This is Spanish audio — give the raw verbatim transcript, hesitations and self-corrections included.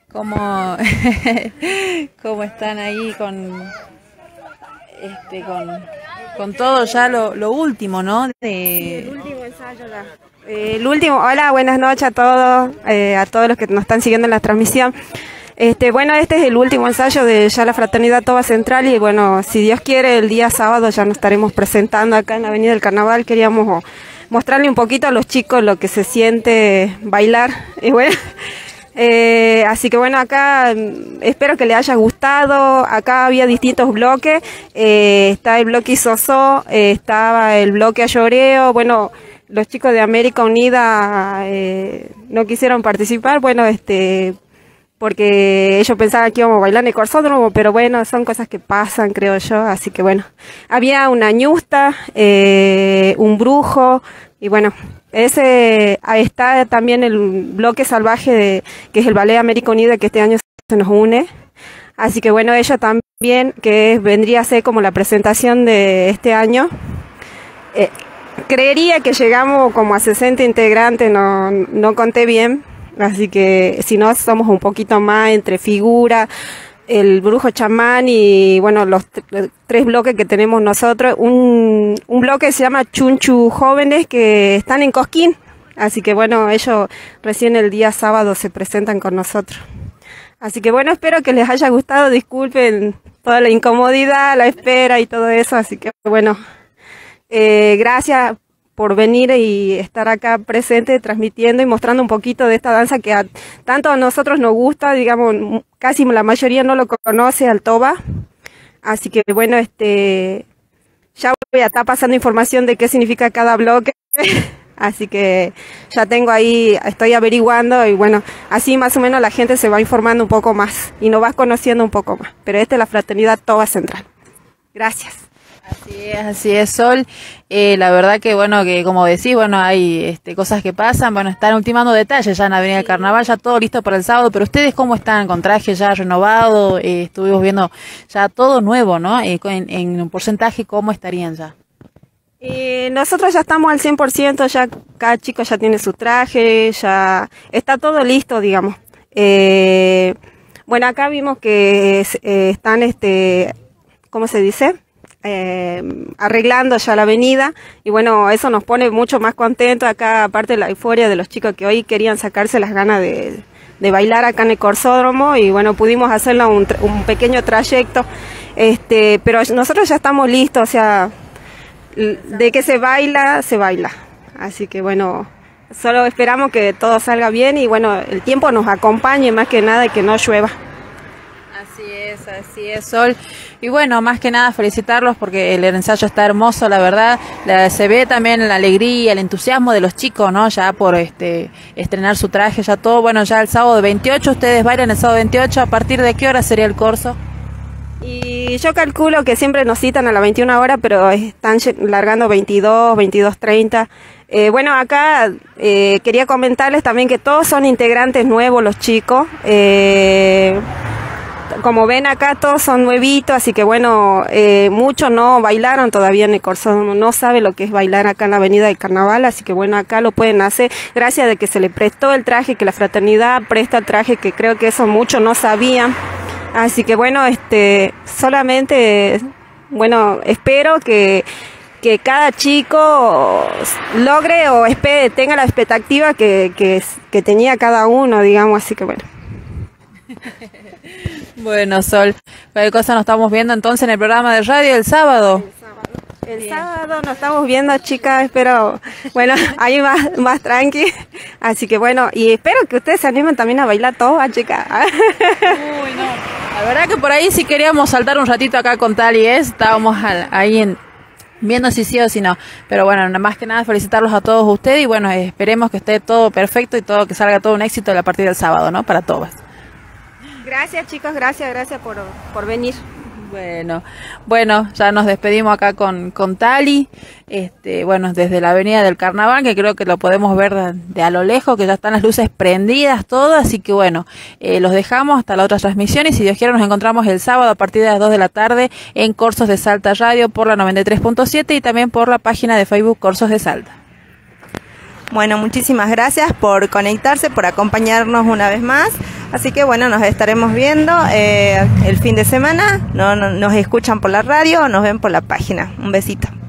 ¿Cómo, cómo están ahí con, este, con, con todo ya lo, lo último, ¿no? De... El último ensayo ya. Eh, el último, hola, buenas noches a todos, eh, a todos los que nos están siguiendo en la transmisión. Este, bueno, este es el último ensayo de ya la Fraternidad Toba Central y bueno, si Dios quiere, el día sábado ya nos estaremos presentando acá en la Avenida del Carnaval. Queríamos mostrarle un poquito a los chicos lo que se siente bailar y bueno... Eh, así que bueno, acá espero que les haya gustado. Acá había distintos bloques, eh, está el bloque Isosó, eh, estaba el bloque Ayoreo. Bueno, los chicos de América Unida eh, no quisieron participar, bueno, este porque ellos pensaban que íbamos a bailar en el corsódromo, pero bueno, son cosas que pasan, creo yo. Así que bueno, había una ñusta, eh, un brujo y bueno, ese ahí está también el bloque salvaje de, que es el Ballet América Unida, que este año se nos une. Así que bueno, ella también, que es, vendría a ser como la presentación de este año. Eh, creería que llegamos como a sesenta integrantes, no, no conté bien. Así que si no, somos un poquito más entre figura, el brujo chamán y bueno, los tres bloques que tenemos nosotros. Un, un bloque se llama Chunchu Jóvenes, que están en Cosquín. Así que bueno, ellos recién el día sábado se presentan con nosotros. Así que bueno, espero que les haya gustado. Disculpen toda la incomodidad, la espera y todo eso. Así que bueno, eh, gracias por venir y estar acá presente, transmitiendo y mostrando un poquito de esta danza que a, tanto a nosotros nos gusta, digamos, casi la mayoría no lo conoce al Toba. Así que bueno, este ya voy a estar pasando información de qué significa cada bloque. Así que ya tengo ahí, estoy averiguando y bueno, así más o menos la gente se va informando un poco más y nos va conociendo un poco más. Pero esta es la Fraternidad Toba Central. Gracias. Así es, así es, Sol. Eh, la verdad que, bueno, que como decís, bueno, hay este, cosas que pasan. Bueno, están ultimando detalles ya en la Avenida del Carnaval, ya todo listo para el sábado. Pero ustedes, ¿cómo están? ¿Con traje ya renovado? Eh, estuvimos viendo ya todo nuevo, ¿no? Eh, en, en un porcentaje, ¿cómo estarían ya? Eh, nosotros ya estamos al cien por ciento, ya cada chico ya tiene su traje, ya está todo listo, digamos. Eh, bueno, acá vimos que eh, están, este, ¿cómo se dice? Eh, arreglando ya la avenida y bueno, eso nos pone mucho más contentos acá, aparte de la euforia de los chicos que hoy querían sacarse las ganas de, de bailar acá en el corsódromo y bueno, pudimos hacerlo un, un pequeño trayecto, este, pero nosotros ya estamos listos, o sea, de que se baila, se baila, así que bueno, solo esperamos que todo salga bien y bueno, el tiempo nos acompañe más que nada y que no llueva. Así es, así es, Sol. Y bueno, más que nada felicitarlos porque el ensayo está hermoso, la verdad. La, se ve también la alegría, el entusiasmo de los chicos, ¿no? Ya por este estrenar su traje, ya todo. Bueno, ya el sábado veintiocho, ustedes bailan el sábado veintiocho. ¿A partir de qué hora sería el corso? Y yo calculo que siempre nos citan a las veintiuna horas, pero están largando veintidós, veintidós treinta. Eh, bueno, acá eh, quería comentarles también que todos son integrantes nuevos los chicos. Eh... Como ven acá todos son nuevitos, así que bueno, eh, muchos no bailaron todavía en el corsódromo, no sabe lo que es bailar acá en la Avenida del Carnaval, así que bueno, acá lo pueden hacer gracias de que se le prestó el traje, que la fraternidad presta el traje, que creo que eso muchos no sabían. Así que bueno, este, solamente, bueno, espero que que cada chico logre o espere, tenga la expectativa que, que, que tenía cada uno, digamos, así que bueno. Bueno, Sol, cualquier cosa nos estamos viendo entonces en el programa de radio el sábado. El sábado, el sábado nos estamos viendo, chicas, espero, bueno, ahí más, más tranqui, así que bueno, y espero que ustedes se animen también a bailar todas, chicas. Uy, no, la verdad que por ahí sí queríamos saltar un ratito acá con Tali, ¿eh? Estábamos al, ahí en, viendo si sí o si no, pero bueno, más que nada felicitarlos a todos ustedes y bueno, esperemos que esté todo perfecto y todo que salga todo un éxito a partir del sábado, ¿no? Para todas. Gracias chicos, gracias, gracias por, por venir. Bueno, bueno, ya nos despedimos acá con, con Tali, este, bueno, desde la Avenida del Carnaval, que creo que lo podemos ver de, de a lo lejos, que ya están las luces prendidas, todo, así que bueno, eh, los dejamos hasta la otra transmisión y si Dios quiere nos encontramos el sábado a partir de las dos de la tarde en Corsos de Salta Radio por la noventa y tres punto siete y también por la página de Facebook Corsos de Salta. Bueno, muchísimas gracias por conectarse, por acompañarnos una vez más. Así que bueno, nos estaremos viendo eh, el fin de semana, no, no, nos escuchan por la radio o nos ven por la página. Un besito.